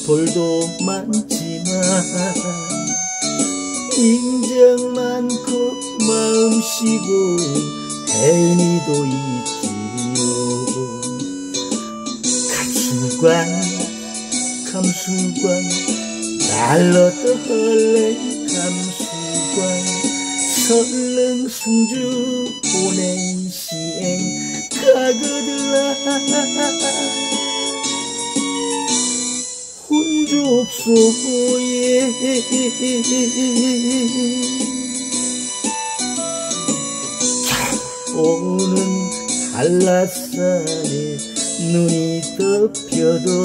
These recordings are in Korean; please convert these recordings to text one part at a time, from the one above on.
돌도 많지만 인정 많고 마음씨고 혜은이도 있지요. 감수광 날로또 헐레 감수광 설릉 승주 보낸 시행 가거들라 혼좁소에 오는 한라산에 눈이 덮여도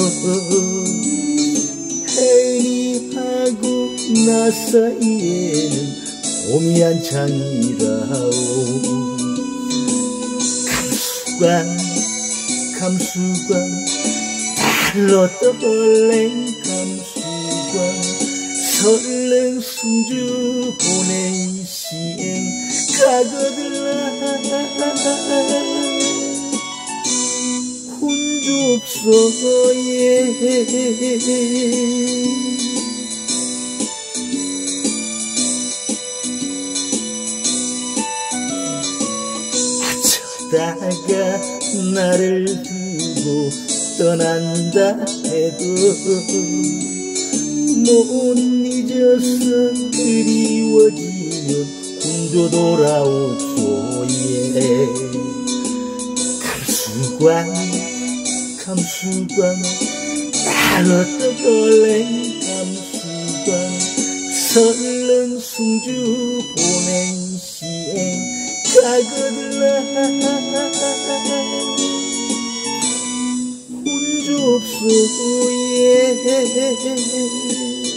혜은이하고 나 사이에는 봄이 한창이라오. 감수광 달로 떠올랭 감수광 설릉 승주 보낸 시행 가거들라 혼좁소에 어쩌다가 나를 두고 떠난다 해도 못 잊어서 그리워지면 혼조 돌아오소예. 감수광 날로 떠올랭 감수광 설릉 승주 보낸 시행 가거들라 혼좁소에